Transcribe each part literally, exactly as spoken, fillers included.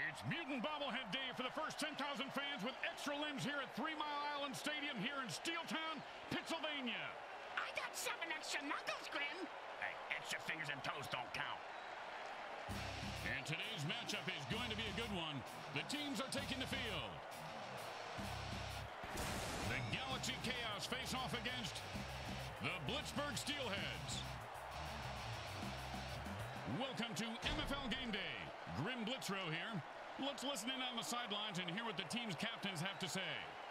It's Mutant Bobblehead Day for the first ten thousand fans with extra limbs here at Three Mile Island Stadium here in Steeltown, Pennsylvania. I got seven extra knuckles, Grim. Hey, extra fingers and toes don't count. And today's matchup is going to be a good one. The teams are taking the field. The Galaxy Chaos face off against the Blitzburg Steelheads. Welcome to M F L Game Day. Grim Blitzrow here. Let's listen in on the sidelines and hear what the team's captains have to say.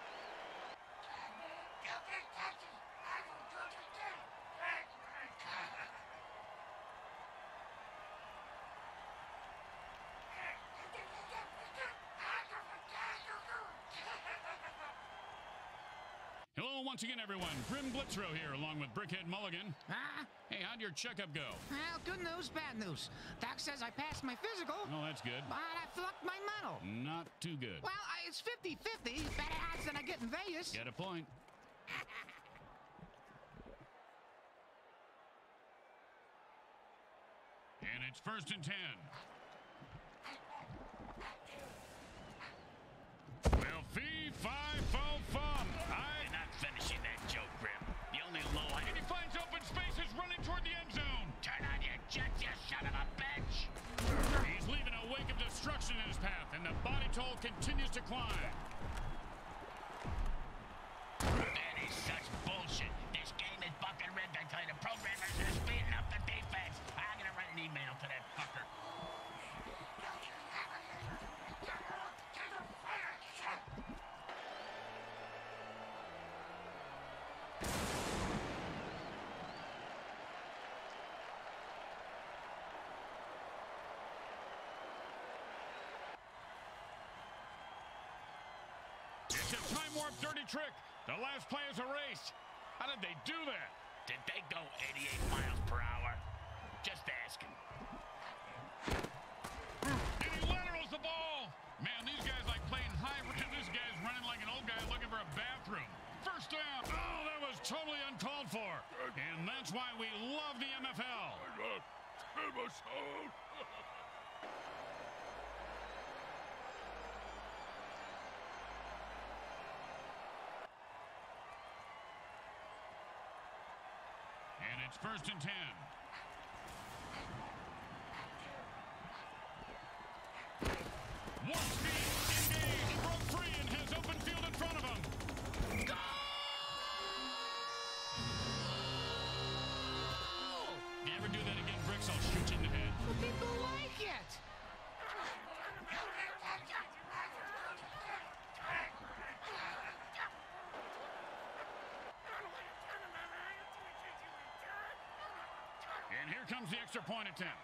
Hello once again, everyone. Grim Blitzrow here, along with Brickhead Mulligan. Huh? Hey, how'd your checkup go? Well, good news, bad news. Doc says I passed my physical, Oh, that's good. but I flunked my mental. Not too good. Well, I, it's fifty fifty. Better odds than I get in Vegas. Get a point. And it's first and ten. Well, fee, fi, fo, fum. I... You're not finishing that joke, Grim. The only low I... And he finds open spaces running toward the end zone. Turn on your jets, you son of a bitch! He's leaving a wake of destruction in his path, and the body toll continues to climb. That is such bullshit. This game is buck and red. I tell you, the programmers are speeding up the defense. I'm gonna write an email to that fucker. It's a time warp dirty trick. The last play is a race. How did they do that? Did they go eighty-eight miles per hour? Just asking. And he laterals the ball. Man, these guys like playing high. And this guy's running like an old guy looking for a bathroom. First down. Oh, that was totally uncalled for. And that's why we love the M F L. And it's first and ten. One speed, engage. He broke free and has open field in front of him. Goal! You ever do that again, Bricks, I'll shoot you in the head. Well, people like it. And here comes the extra point attempt.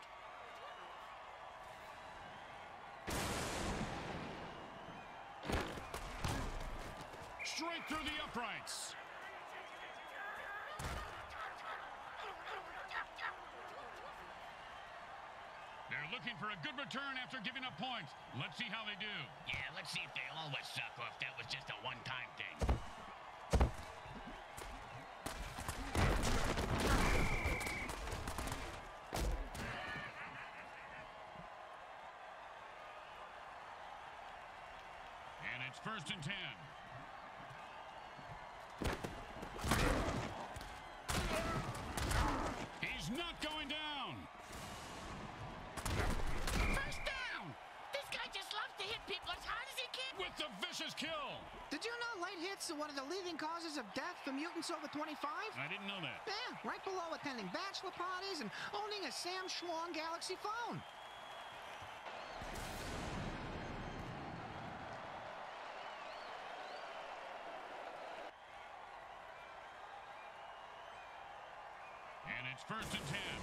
Straight through the uprights. They're looking for a good return after giving up points. Let's see how they do. Yeah, let's see if they always suck or if that was just a one-time thing. And it's first and ten. He's not going down. First down. This guy just loves to hit people as hard as he can. With the vicious kill. Did you know late hits are one of the leading causes of death for mutants over twenty-five? I didn't know that. Yeah, right below attending bachelor parties and owning a Sam Schwong Galaxy phone. And it's first and ten.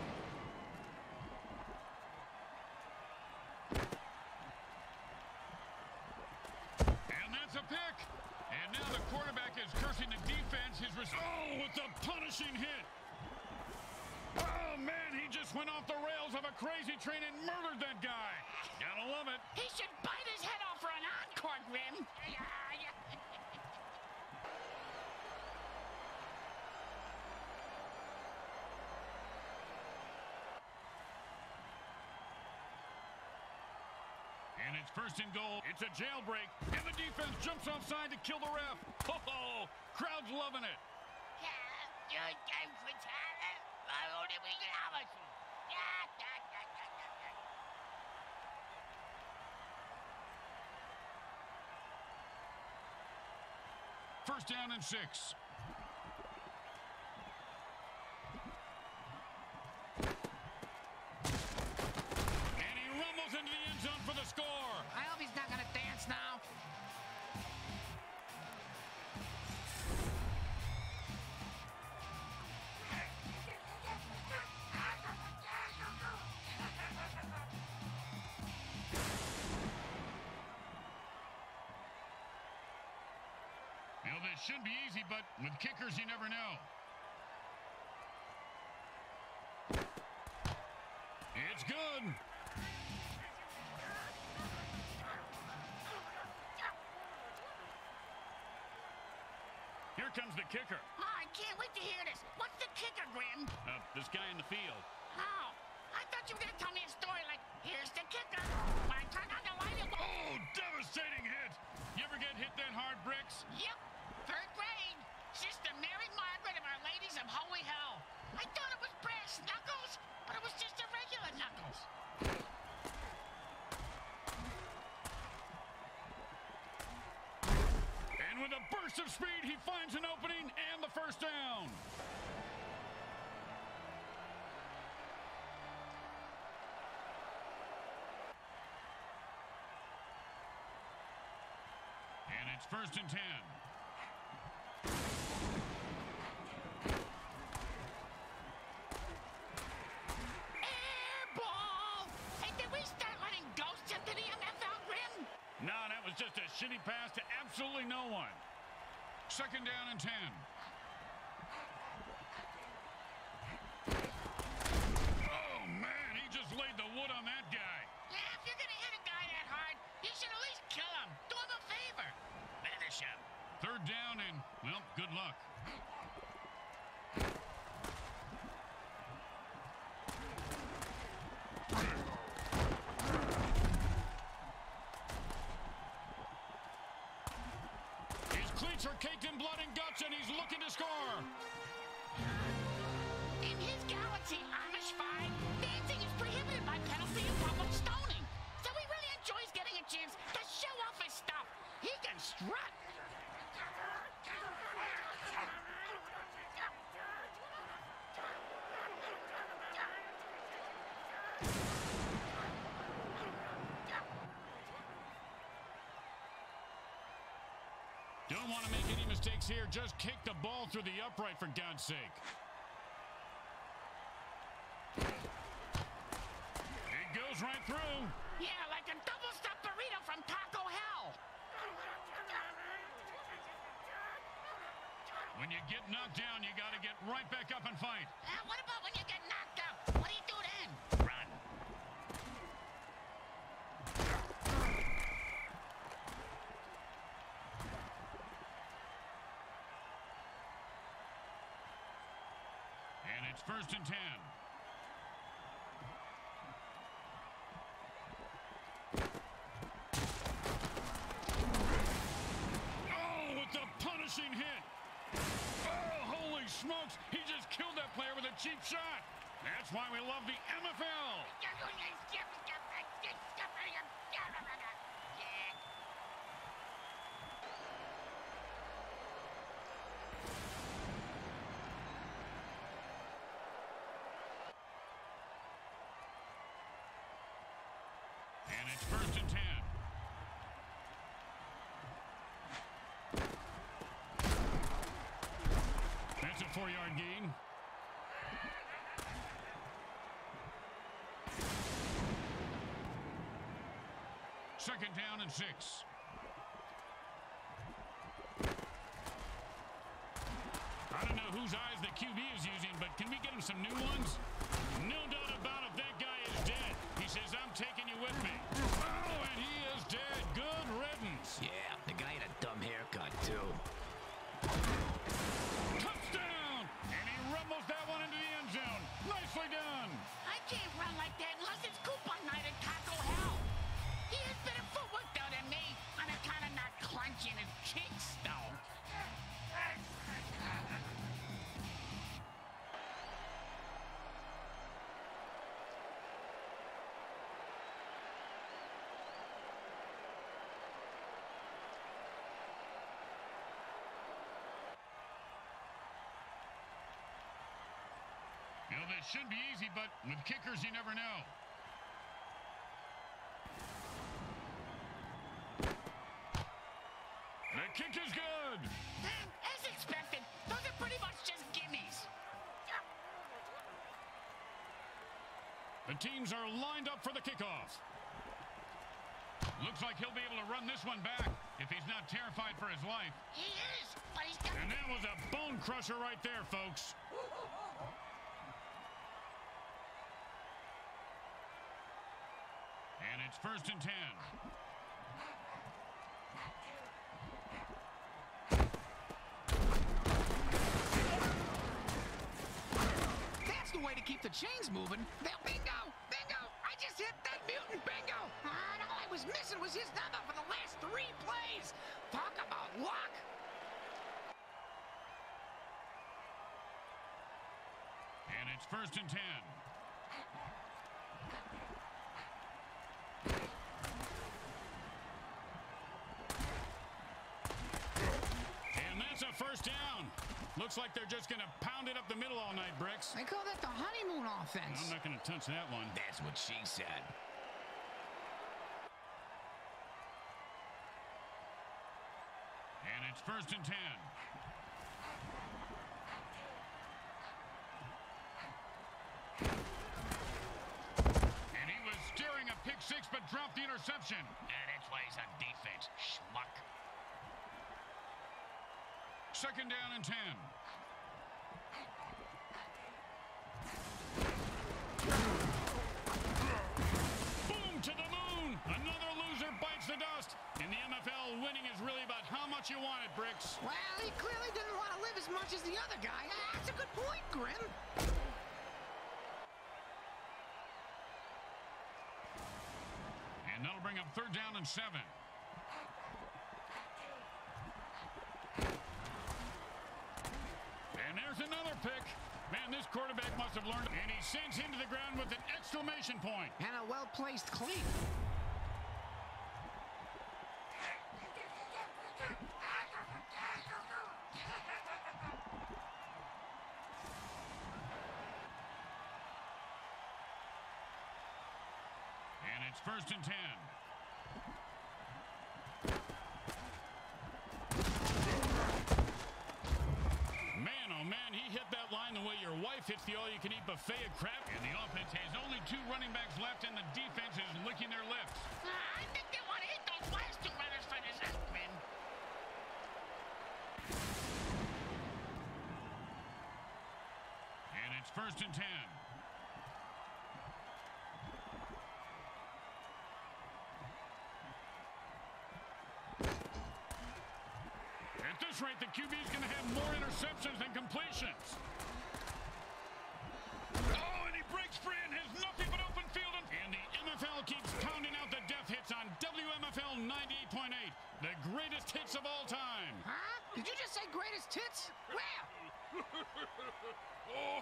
And that's a pick. And now the quarterback is cursing the defense. His res- oh, with the punishing hit. Oh, man, he just went off the rails of a crazy train and murdered that guy. Gotta love it. He should bite his head off for an encore, Grim. And it's first and goal. It's a jailbreak. And the defense jumps offside to kill the ref. Oh, crowd's loving it. First down and six. And he rumbles into the end zone for the score. I hope he's not going to dance now. You know, this should be easy, but with kickers, you never know. It's good. Here comes the kicker. Oh, I can't wait to hear this. What's the kicker, Grim? Uh, this guy in the field. Oh, I thought you were going to tell me a story like, here's the kicker. When I turned on the light, it was... Oh, devastating hit. You ever get hit that hard, Bricks? Yep, third grade. Sister Mary Margaret of Our Ladies of Holy Hell. I thought it was brass knuckles, but it was just a regular knuckles. And with a burst of speed, he finds an opening and the first down. And it's first and ten. Air ball! Hey, did we start letting ghosts into the N F L, Grim? No, that was just a shitty pass to absolutely no one. Second down and ten. Oh, man, he just laid the wood on that guy. Yeah, if you're going to hit a guy that hard, you should at least kill him. Do him a favor. Finish him. Third down and, well, good luck. His cleats are caked in blood and guts, and he's looking to score. In his galaxy, Amish five, dancing is prohibited by penalty of public stoning. So he really enjoys getting a chance to show off his stuff. He can strut. Don't want to make any mistakes here. Just kick the ball through the upright, for God's sake. It goes right through. Yeah, like a double-stuffed burrito from Taco Hell. When you get knocked down, you got to get right back up and fight. Uh, what about when you get knocked out? What do you do then? Run. And it's first and ten. Oh, with the punishing hit. Oh, holy smokes. He just killed that player with a cheap shot. That's why we love the M F L. And it's first and ten. That's a four-yard gain. Second down and six. I don't know whose eyes the Q B is using, but can we get him some new ones? No doubt about it, that guy is dead. He says, I'm taking you with me. Oh, and he is dead. Good riddance. Yeah, the guy had a dumb haircut, too. Touchdown! And he rumbles that one into the end zone. Nicely done. I can't run like that unless it's coupon night at Taco Hell. He has been a it should be easy, but with kickers, you never know. The kick is good. As expected, those are pretty much just gimmies. The teams are lined up for the kickoff. Looks like he'll be able to run this one back if he's not terrified for his life. He is, but he's got... And that was a bone crusher right there, folks. And it's first and ten. That's the way to keep the chains moving. Now, bingo! Bingo! I just hit that mutant bingo! And all I was missing was his number for the last three plays. Talk about luck! And it's first and ten. And that's a first down. Looks like they're just going to pound it up the middle all night, Bricks. I call that the honeymoon offense. I'm not going to touch that one. That's what she said. And it's first and ten. And he was steering a pick six, but dropped the interception. And that's why he's on defense, schmuck. Second down and ten. Boom to the moon. Another loser bites the dust. In the M F L, winning is really about how much you want it, Bricks. Well, he clearly didn't want to live as much as the other guy. That's a good point, Grim. And that'll bring up third down and seven. And there's another pick. Man, this quarterback must have learned. And he sends him to the ground with an exclamation point. And a well-placed cleat. And it's first and ten. Man, oh man, he hit that line the way your wife hits the all-you-can-eat buffet of crap. And the offense has only two running backs left, and the defense is licking their lips. Uh, I think they want to hit those last two runners for this Grim. And it's first and ten. At this rate, the Q B is going to have more interceptions than completions. Oh, and he breaks free and has nothing but open field. And the M F L keeps pounding out the death hits on W M F L ninety-eight point eight. The greatest hits of all time. Huh? Did you just say greatest hits? Where? Oh.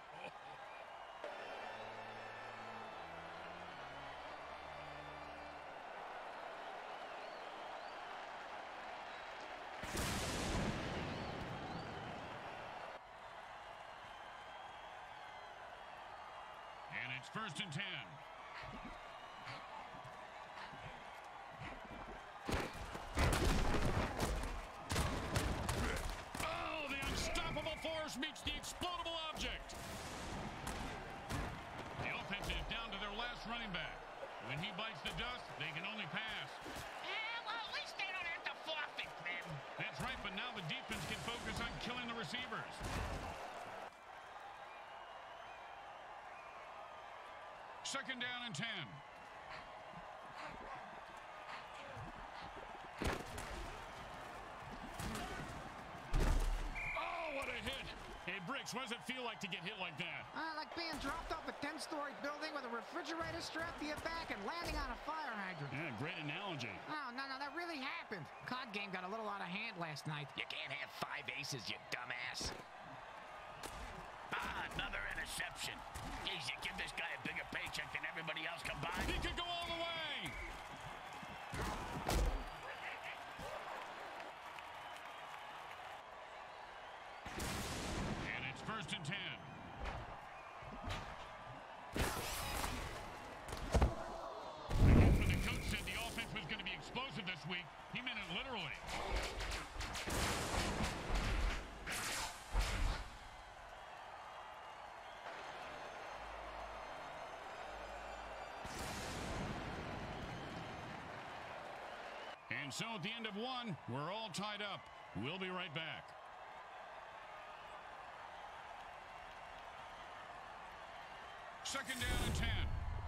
And it's first and ten. Oh, the unstoppable force meets the explodable object. The offense is down to their last running back. When he bites the dust, they can only pass. Yeah, well, at least they don't have to forfeit, Grim. That's right, but now the defense can focus on killing the receivers. Second down and ten. Oh, what a hit. Hey, Bricks, what does it feel like to get hit like that? Uh, like being dropped off a ten-story building with a refrigerator strapped to your back and landing on a fire hydrant. Yeah, great analogy. Oh, no, no, that really happened. C O D game got a little out of hand last night. You can't have five aces, you dumbass. Ah, another interception. Geez, you give this guy a bigger paycheck than everybody else combined. He could go all the way. And it's first and ten. And so at the end of one, we're all tied up. We'll be right back. Second down and ten.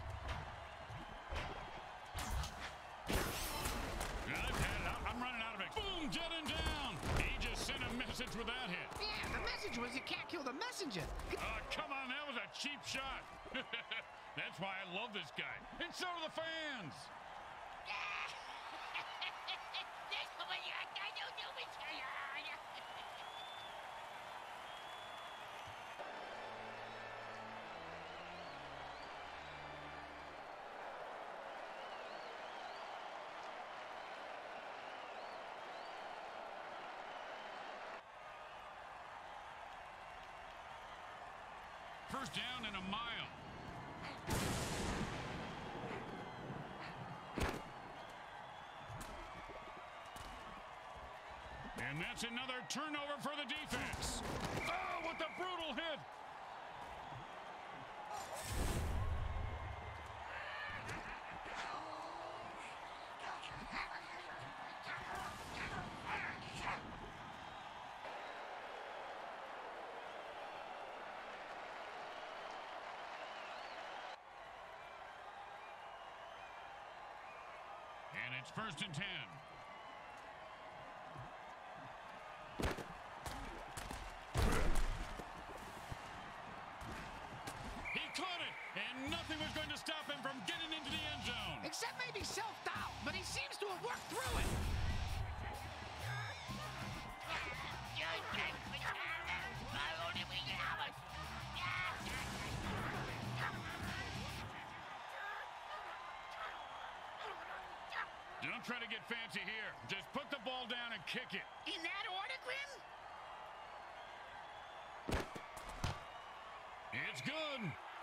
I've had it. I'm running out of it. Boom, dead and down. He just sent a message with that hit. Yeah, the message was you can't kill the messenger. Oh, come on, that was a cheap shot. That's why I love this guy. And so do the fans. First down and a mile. And that's another turnover for the defense. Oh, what a brutal hit. And it's first and ten. He caught it, and nothing was going to stop him from getting into the end zone. Except maybe self-doubt, but he seems to have worked through it. Don't try to get fancy here. Just put the ball down and kick it. In that order, Grim? It's good.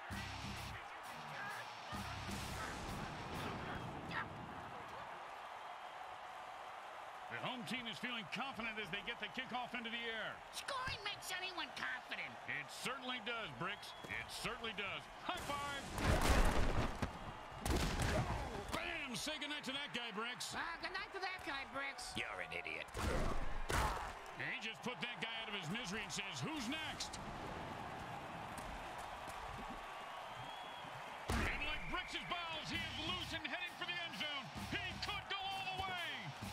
The home team is feeling confident as they get the kickoff into the air. Scoring makes anyone confident. It certainly does, Bricks. It certainly does. High five. Bam! Say goodnight to that guy, Bricks. Ah, good night to that guy, Bricks. You're an idiot. And he just put that guy out of his misery and says, who's next? And like Bricks' balls, he is loose and heading for the end zone. He could go all the way.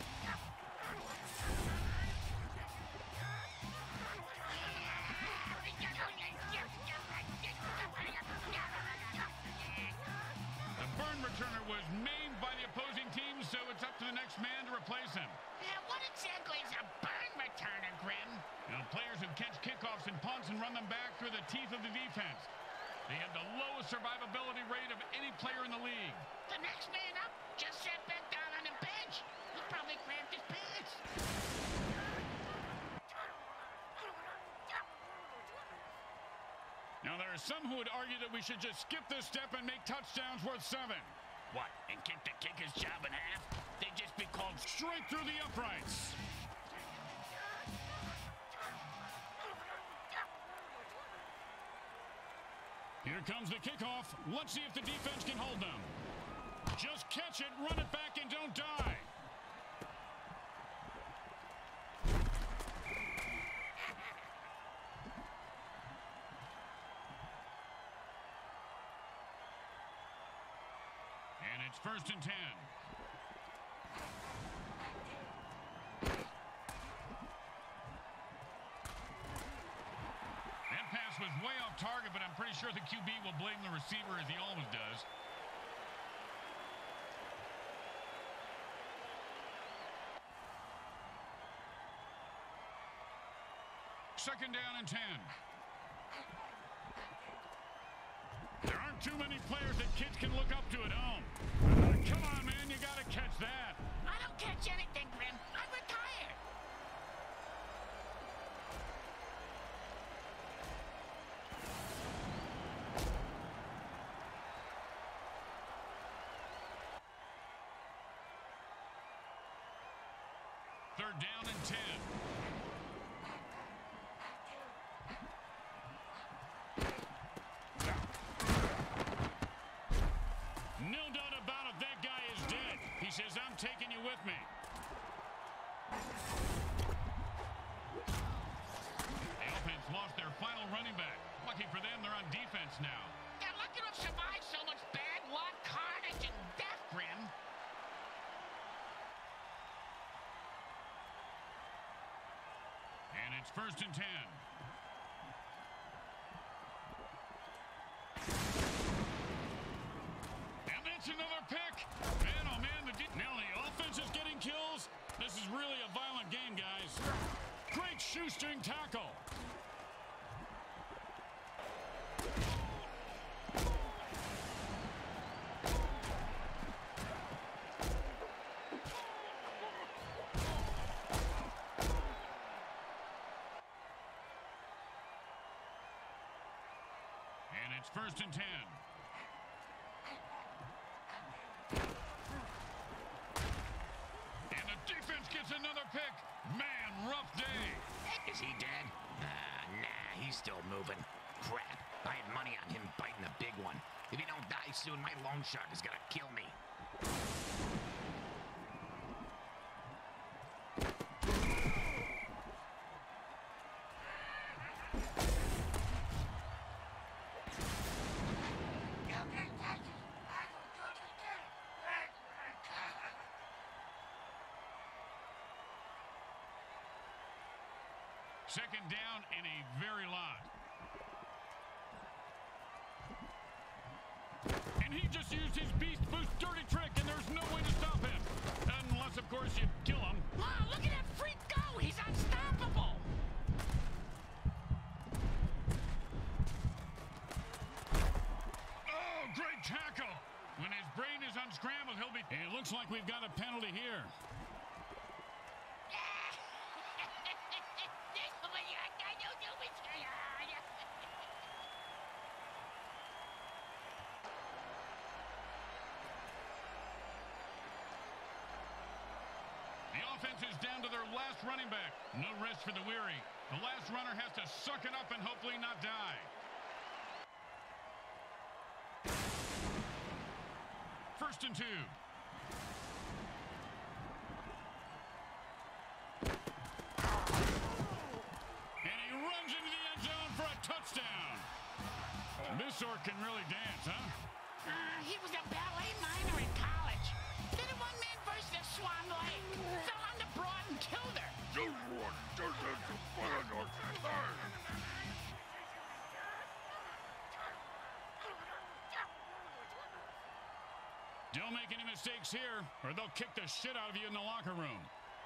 The burn returner was maimed by the opposing team, so it's up to the next man to replace him. Yeah, what exactly is a burn returner, Grim? You know, players who catch kickoffs and punts and run them back through the teeth of the defense. They have the lowest survivability rate of any player in the league. The next man up just sat back down on the bench. He probably cramped his pants. Now, there are some who would argue that we should just skip this step and make touchdowns worth seven. What, and kick the kicker's job in half? They'd just be called Straight through the uprights. Here comes the kickoff. Let's see if the defense can hold them. Just catch it, run it back, and don't die. And it's first and ten. That pass was way off target, but I'm pretty sure the Q B will blame the receiver as he always does. Second down and ten. There aren't too many players that kids can look up to at home. Uh, come on, man, you got to catch that. I don't catch anything, Grim. I'm retired. Third down and ten. No doubt about it, that guy is dead. He says, I'm taking you with me. final running back. Lucky for them, they're on defense now. Yeah, lucky to have survived so much bad luck, carnage, and death, Grim. And it's first and ten. And that's another pick. Man, oh man, the now the offense is getting kills. This is really a violent game, guys. Great shoestring tackle. And it's first and ten. And the defense gets another pick. Man, rough day. Is he dead? Uh, nah, he's still moving. Crap. I had money on him biting the big one. If he don't die soon, my loan shark is gonna kill me. Second down and a very lot. And he just used his Beast Boost dirty trick, and there's no way to stop him. Unless, of course, you kill him. Wow, look at that freak go! He's unstoppable! Oh, great tackle. When his brain is unscrambled, he'll be... It looks like we've got a penalty here. The offense is down to their last running back. No rest for the weary. The last runner has to suck it up and hopefully not die. First and two. And he runs into the end zone for a touchdown. This sort can really dance, huh? Uh, he was a ballet minor in college. Did a one-man version of Swan Lake. Fell on the broad and killed her. Don't make any mistakes here, or they'll kick the shit out of you in the locker room.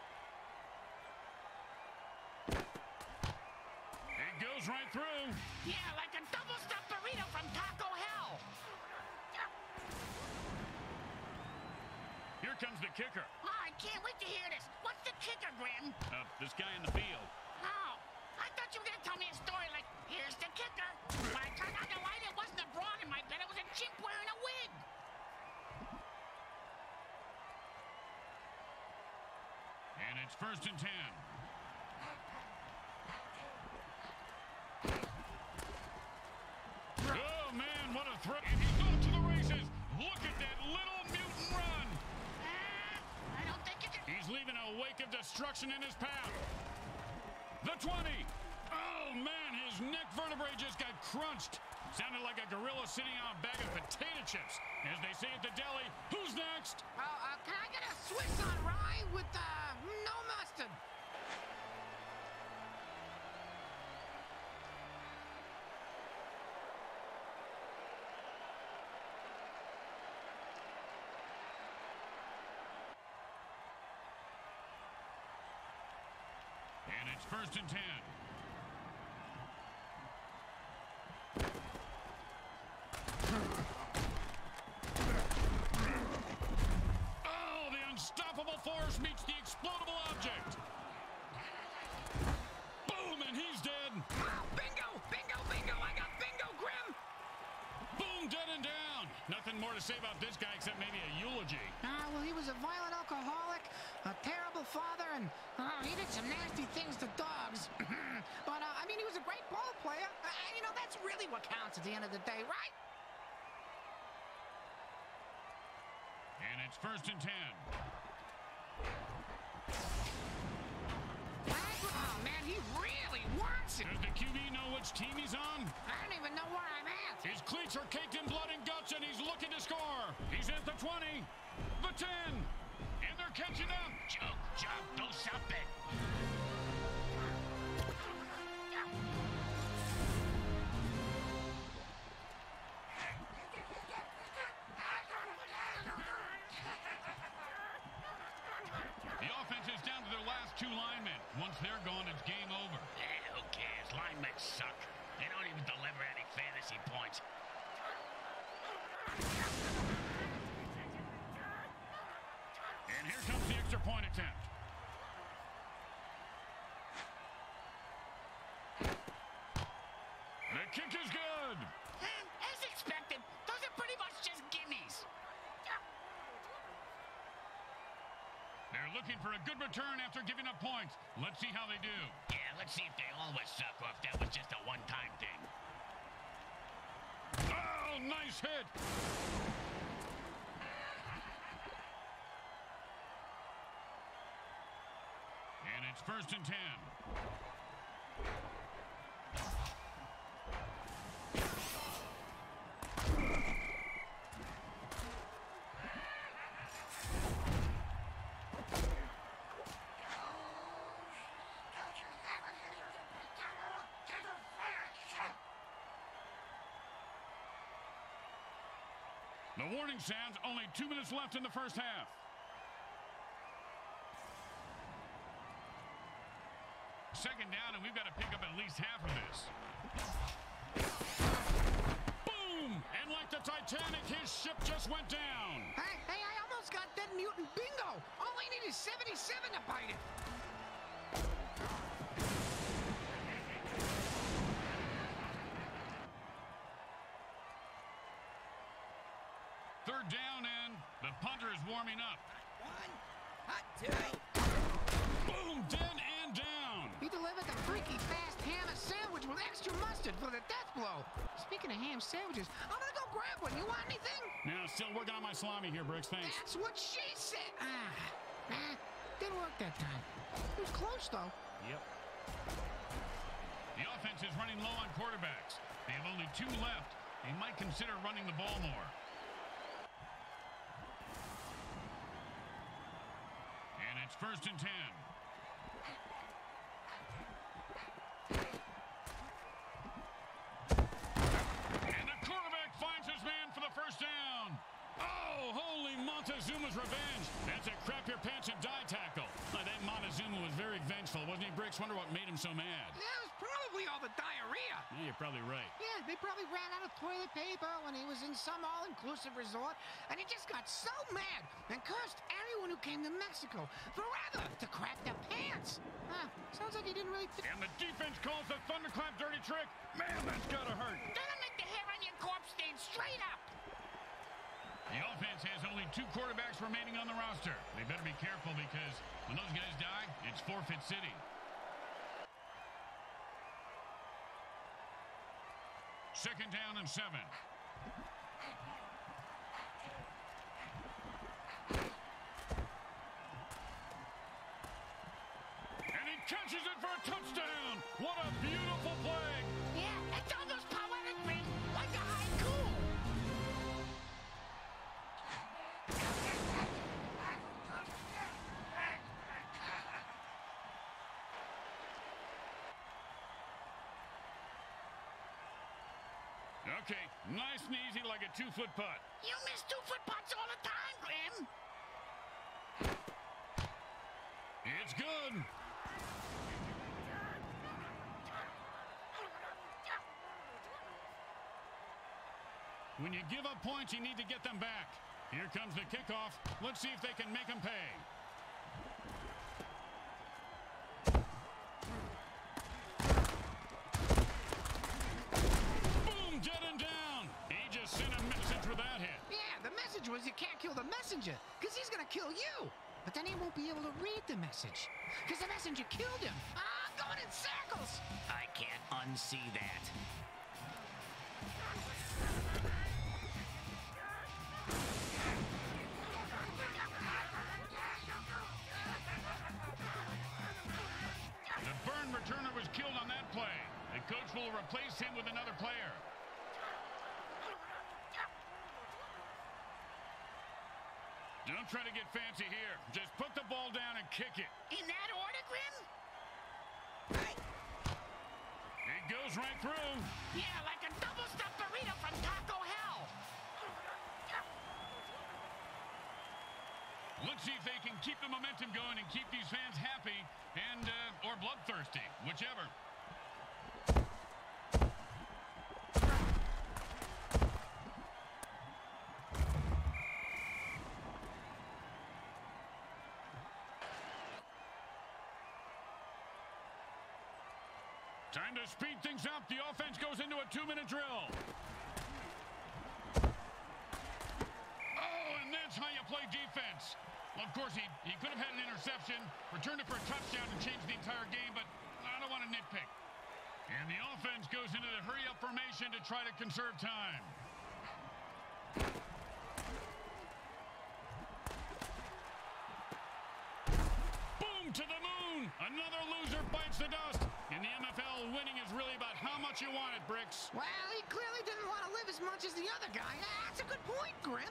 It goes right through. Yeah, like a double-stuffed burrito from Taco Hell. Here comes the kicker. Oh, I can't wait to hear this. What's the kicker, Grim? Uh, this guy in the field. Oh, I thought you were going to tell me a story like, here's the kicker. When I turned on the light, it wasn't a broad in my bed. It was a chimp wearing a wig. And it's first and ten. Oh, man, what a throw. And he's off to the races. Look at that little mutant run. Uh, I don't think you can... He's leaving a wake of destruction in his path. The twenty. Oh, man, his neck vertebrae just got crunched. Sounded like a gorilla sitting on a bag of potato chips. As they say at the deli, who's next? Oh, uh, can I get a Swiss on rye with, uh, no mustard? And it's first and ten. Oh, the unstoppable force meets the explodable object. Boom, and he's dead. Wow, bingo, bingo, bingo, I got bingo, Grim. Boom, dead and down. Nothing more to say about this guy except maybe a eulogy. Ah, uh, well, he was a violent alcoholic, a terrible father, and uh, he did some nasty things to dogs. But, uh, I mean, he was a great ball player. Uh, and, you know, that's really what counts at the end of the day, right? And it's first and ten. Thank you. Oh, man, he really wants it. Does the Q B know which team he's on? I don't even know where I'm at. His cleats are caked in blood and guts, and he's looking to score. He's at the twenty, the ten, and they're catching up. Joke, joke, do something. The offense is down to their last two linemen. Once they're gone, it's game over. Eh, who cares? Linemen suck. They don't even deliver any fantasy points. And here comes the extra point attempt. The kick is good. As expected, those are pretty much just gimmies. They're looking for a good return after giving up points. Let's see how they do. Yeah, let's see if they always suck or if that was just a one-time thing. Oh, nice hit. And it's first and ten. The warning sounds, only two minutes left in the first half. Second down, and we've got to pick up at least half of this. Boom! And like the Titanic, his ship just went down. Hey, hey, I almost got that mutant bingo. All I need is seventy-seven to bite it. Third down, and the punter is warming up. One, hot two. Boom! Dead and down. He delivered the freaky fast ham sandwich with extra mustard for the death blow. Speaking of ham sandwiches, I'm gonna go grab one. You want anything? Now, still working on my salami here, Bricks. Thanks. That's what she said. Ah, nah, didn't work that time. It was close, though. Yep. The offense is running low on quarterbacks. They have only two left. They might consider running the ball more. And it's first and ten. And the quarterback finds his man for the first down. Oh, holy Montezuma's revenge. That's a crap your pants and die tackle. I think Montezuma was very vengeful, wasn't he, Bricks? Wonder what made him so mad. Yeah, it was probably all the diarrhea. Yeah, you're probably right. Yeah, they probably ran out of toilet paper when he was in some all-inclusive resort, and he just got so mad and cursed everyone who came to Mexico forever to crap their pants. Huh, sounds like he didn't really... And the defense calls the thunderclap dirty trick. Man, that's gotta hurt. Gonna make the hair on your corpse stand straight up. The offense has only two quarterbacks remaining on the roster. They better be careful because when those guys die, it's forfeit city. Second down and seven. And he catches it for a touchdown. What a beautiful play. Yeah, it's almost poetic, man. Like a haiku. Okay, nice and easy like a two-foot putt. You miss two-foot putts all the time, Grim. It's good. When you give up points, you need to get them back. Here comes the kickoff. Let's see if they can make them pay. Boom, dead and down. He just sent a message with that hit. Yeah, the message was you can't kill the messenger, because he's gonna kill you. But then he won't be able to read the message, because the messenger killed him. Ah, going in circles. I can't unsee that. The replace him with another player. Don't try to get fancy here. Just put the ball down and kick it. In that order, Grim? It goes right through. Yeah, like a double-stuffed burrito from Taco Hell. Let's see if they can keep the momentum going and keep these fans happy and uh, or bloodthirsty, whichever. Time to speed things up. The offense goes into a two-minute drill. Oh, and that's how you play defense. Well, of course, he, he could have had an interception, returned it for a touchdown, and changed the entire game, but I don't want to nitpick. And the offense goes into the hurry-up formation to try to conserve time. Boom to the moon! Another loser bites the dust. In the M F L, winning is really about how much you want it, Bricks. Well, he clearly didn't want to live as much as the other guy. That's a good point, Grim.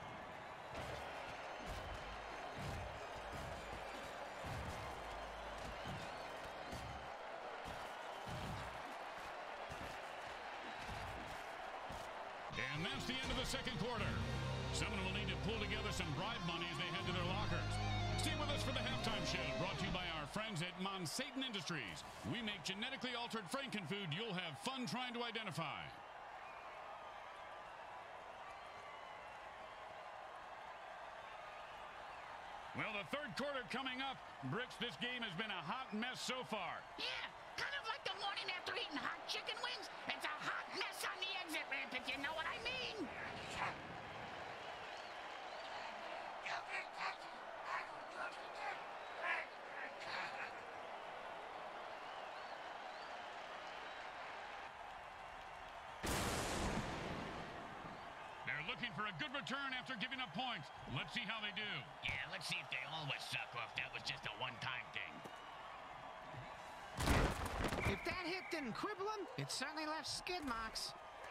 And that's the end of the second quarter. Someone will need to pull together some bribe money as they head to their lockers. Stay with us for the halftime show, brought to you by our friends at Monsatan Industries. We make genetically altered frankenfood you'll have fun trying to identify. Well, the third quarter coming up. Bricks, this game has been a hot mess so far. Yeah, kind of like the morning after eating hot chicken wings. It's a hot mess on the exit ramp, if you know what I mean. Looking for a good return after giving up points. Let's see how they do. Yeah, let's see if they always suck or if that was just a one-time thing. If that hit didn't cripple him, it certainly left skid marks.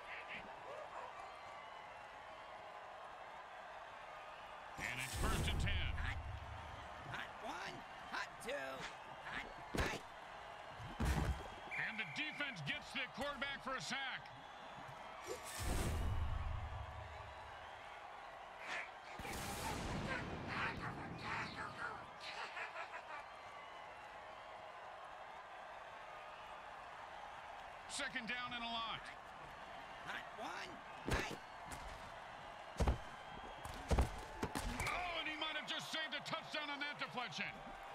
And it's first and ten. Hot, hot one, hot two, hot, hot. And the defense gets the quarterback for a sack. Second down and a lot. Hot one, hot. Oh, and he might have just saved a touchdown on that deflection.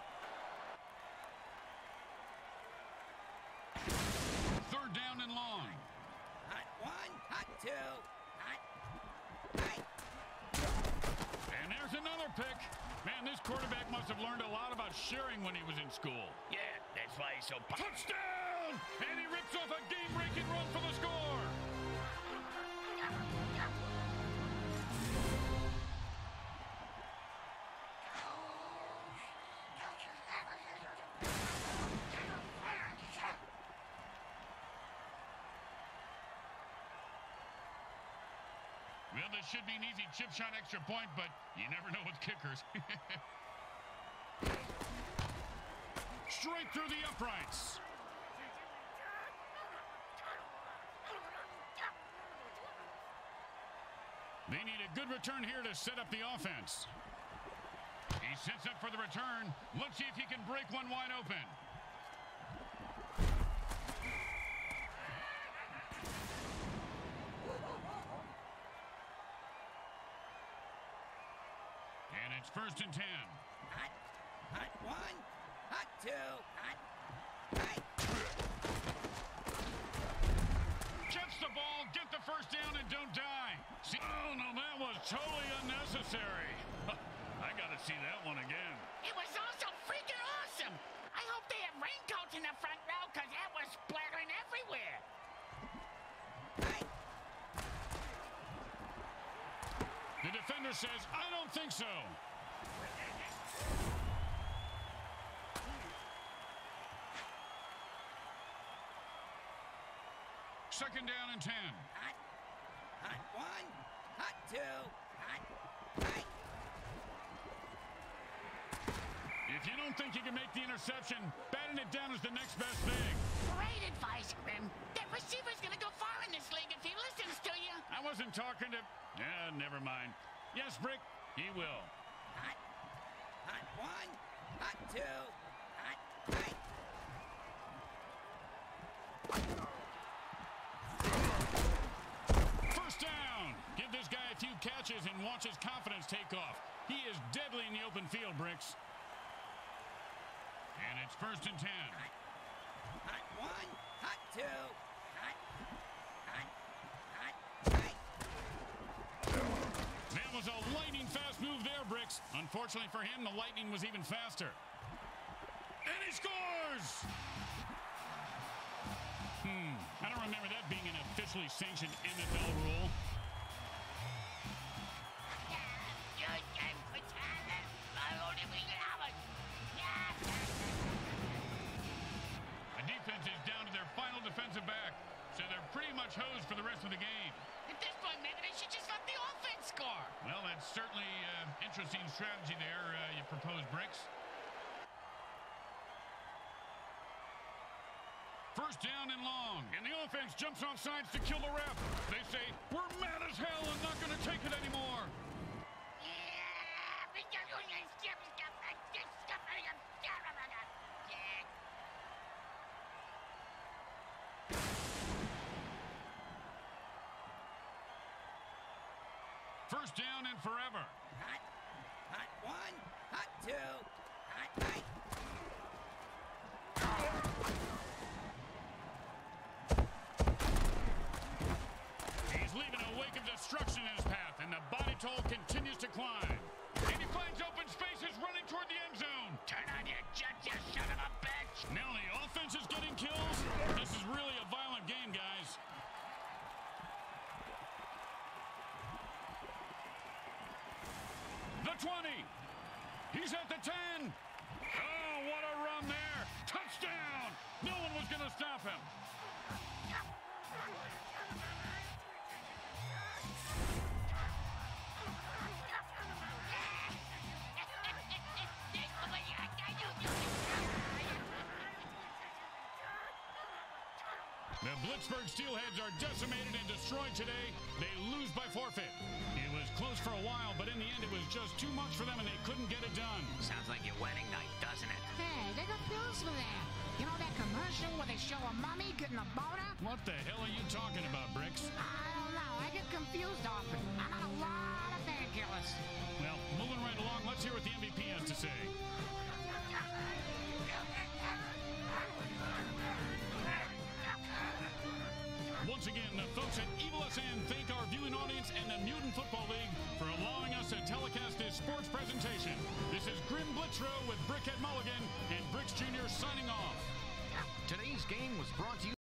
Third down and long. Hot one, hot two, hot, hot. And there's another pick. Man, this quarterback must have learned a lot about sharing when he was in school. Yeah, that's why he's so... Touchdown! And he rips off a game-breaking run for the score. Well, this should be an easy chip shot extra point, but you never know with kickers. Straight through the uprights. They need a good return here to set up the offense. He sets up for the return. Let's see if he can break one wide open. And it's first and ten. Hot, hot one, hot two, hot, hot. Catch the ball, get the first down, and don't die. See, oh, no, that was totally unnecessary. I got to see that one again. It was also freaking awesome. I hope they have raincoats in the front row because that was splattering everywhere. The defender says, I don't think so. second down and ten. Hot. Hot one. Hot two. Hot. Hot. If you don't think you can make the interception, batting it down is the next best thing. Great advice, Grim. That receiver's gonna go far in this league if he listens to you. I wasn't talking to... Yeah, never mind. Yes, Brick, he will. Hot. Hot one. Hot two. Hot. Hot. First down. Give this guy a few catches and watch his confidence take off. He is deadly in the open field, Bricks. And it's first and ten. Hot. Hot one. Hot two. Hot. Hot. Hot. Hot. That was a lightning fast move there, Bricks. Unfortunately for him, the lightning was even faster. And he scores! Hmm, I don't remember that being an officially sanctioned N F L rule. The defense is down to their final defensive back, so they're pretty much hosed for the rest of the game. At this point, maybe they should just let the offense score. Well, that's certainly an uh, interesting strategy there uh, you propose, Bricks. First down and long, and the offense jumps off sides to kill the ref. They say, we're mad as hell and not going to take it anymore. First down and forever. Hot. Hot one. Hot two. Hot. Hot. He's leaving a wake of destruction in his path, and the body toll continues to climb. And he finds open spaces running toward the end zone. Turn on your jet, you son of a bitch! Now the offense is getting kills. This is really a violent game, guys. The twenty. He's at the ten. Oh, what a run there. Touchdown. No one was going to stop him. The Blitzburg Steelheads are decimated and destroyed today. They lose by forfeit. It was close for a while, but in the end, it was just too much for them, and they couldn't get it done. Sounds like your wedding night, doesn't it? Hey, they got pills for that. You know that commercial where they show a mummy getting a boner? What the hell are you talking about, Bricks? I don't know. I get confused often. I'm on a lot of painkillers. Well, moving right along, let's hear what the M V P has to say. Once again, the folks at Evil S N thank our viewing audience and the Mutant Football League for allowing us to telecast this sports presentation. This is Grim Blitzrow with Brickhead Mulligan and Bricks Junior signing off. Today's game was brought to you